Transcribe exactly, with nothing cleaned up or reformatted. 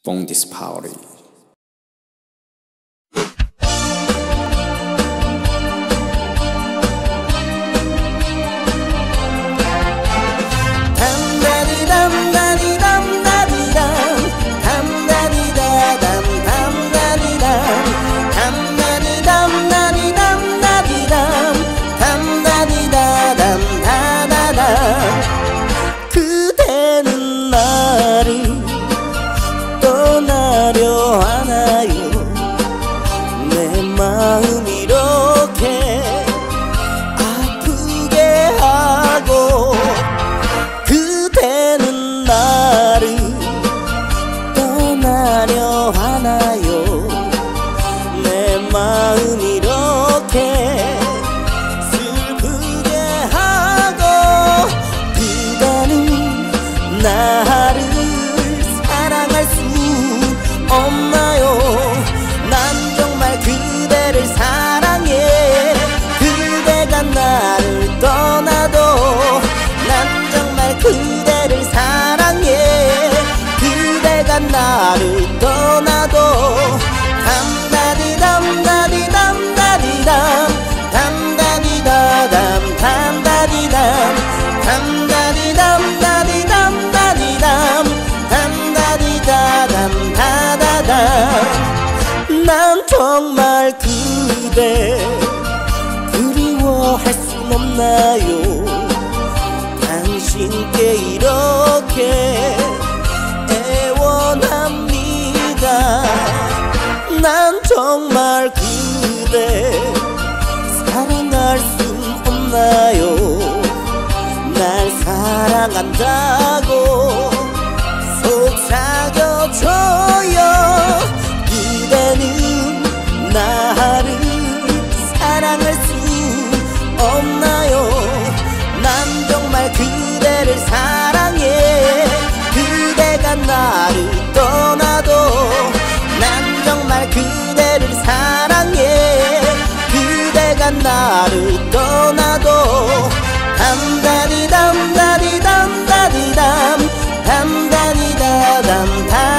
Bondis Party. 그대는 나를 떠나려 하나요? 내 마음 이렇게 아프게 하고. 그대는 나를 떠나려 하나요? 내 마음 이렇게 슬프게 하고. 그대는 나를 사랑할 수 없나요? 난 정말 그대를 사랑해. 그대가 나를 떠나도 난 정말 그대를 사랑해. 그대가 나를 떠나도 담다디담다디담다디담 담다디다담 담다디담 담다디담다디담다디담 담다디다담 다다담. 난 정말 그대 그리워할 순 없나요? 당신께 이렇게 애원합니다. 난 정말 그대 사랑할 순 없나요? 날 사랑한다고 속삭여줘요. 그대는 나를 사랑할 수 없나요? 난 정말 그대를 사랑해. 그대가 나를 떠나도 난 정말 그대를 사랑해. 그대가 나를 떠나도 담다디담다디담다디담 담다디다담 다